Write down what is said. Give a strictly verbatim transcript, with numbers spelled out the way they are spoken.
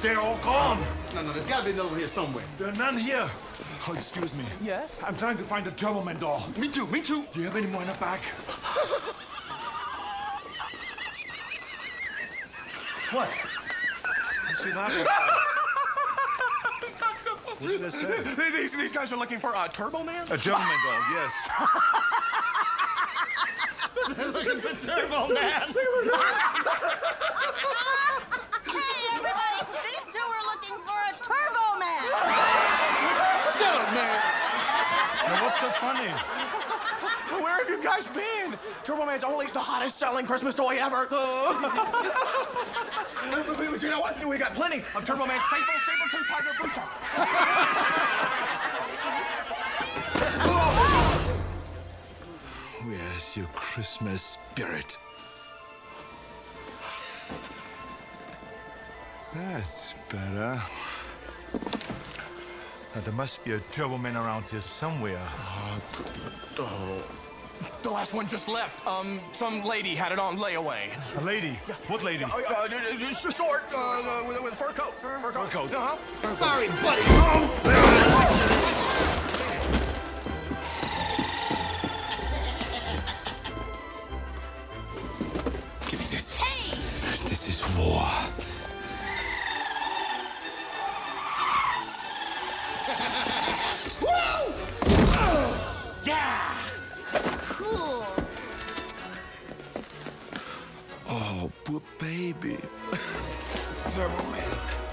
they're all gone. No, no, there's got to be another one here somewhere. There are none here. Oh, excuse me. Yes? I'm trying to find the Turbo Man doll. Me too, me too. Do you have any more in the back? What? I see that. What did I say? These, these guys are looking for a Turbo Man? A Turbo Man doll, yes. They're looking for Turbo Man. Hey, everybody! These two are looking for a Turbo Man! Shut up, man. Now, what's so funny? Where have you guys been? Turbo Man's only the hottest selling Christmas toy ever. But you know what? We got plenty of Turbo Man's faithful saber-tooth tiger booster. Where's your Christmas spirit? That's better. Now, there must be a Turbo Man around here somewhere. Oh. The last one just left. Um, some lady had it on layaway. A lady? What lady? Uh, uh, just a short, uh, uh, with, with a fur coat. Fur, fur coat. Fur coat. Uh-huh. Sorry, buddy. Give me this. Hey! This is war. Woo! Yeah! Cool. Oh, poor baby. Turbo Man.